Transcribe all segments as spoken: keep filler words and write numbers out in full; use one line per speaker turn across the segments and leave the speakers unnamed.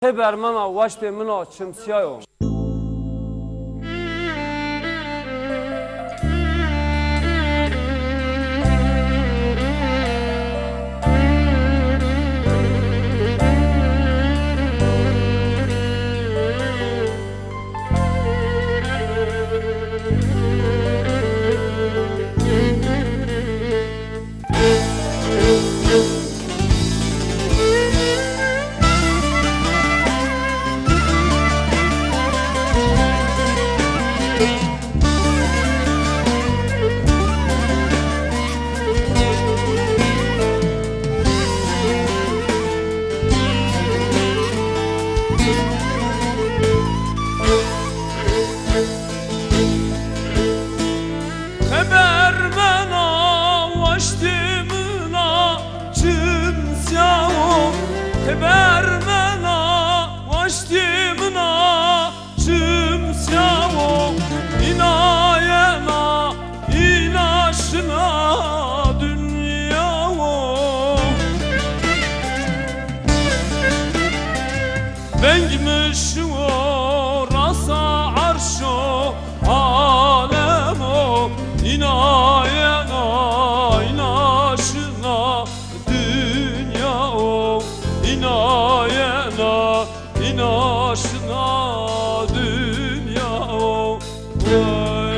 Heber mana vaşte mına çımsiyayo.
Bermena vaştimna çımsyavu inayena inaşına dünyavu Bengmiş o rasa arşo alemo inayena inaşına dünyavu İnayena, inaşına dünya vay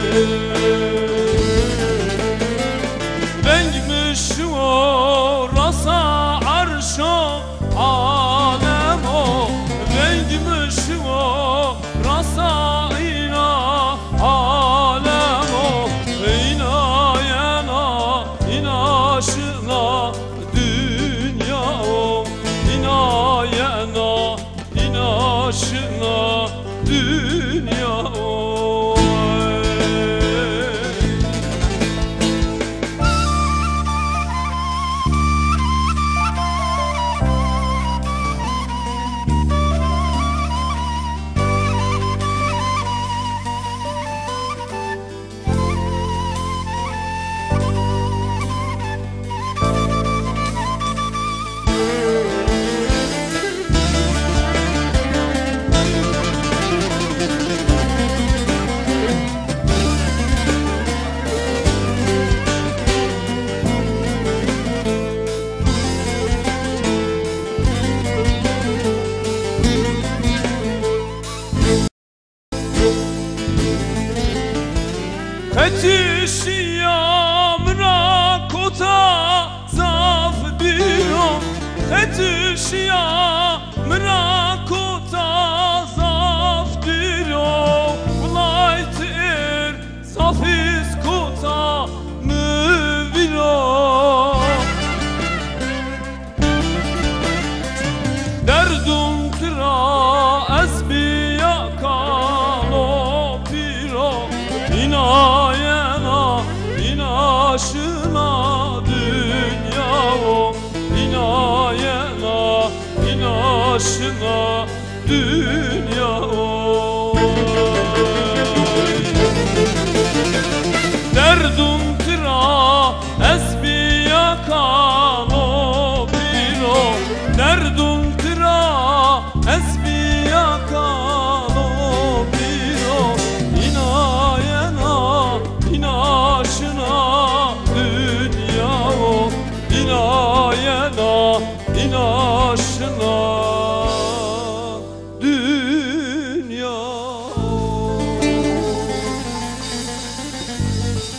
Bengmiş o rasa arşo alem o Bengmiş o rasa ina alem o İnayena, inaşına dünya o İnayena, inaşına dünya oy. Etişiyamra kota zaf diyor Etişiyamra kota zaf diyor Bulayt er safiz kota müviro Derdum kira ezbiya kalo piro İnayena, inaşına dünya o İnayena, inaşına dünya o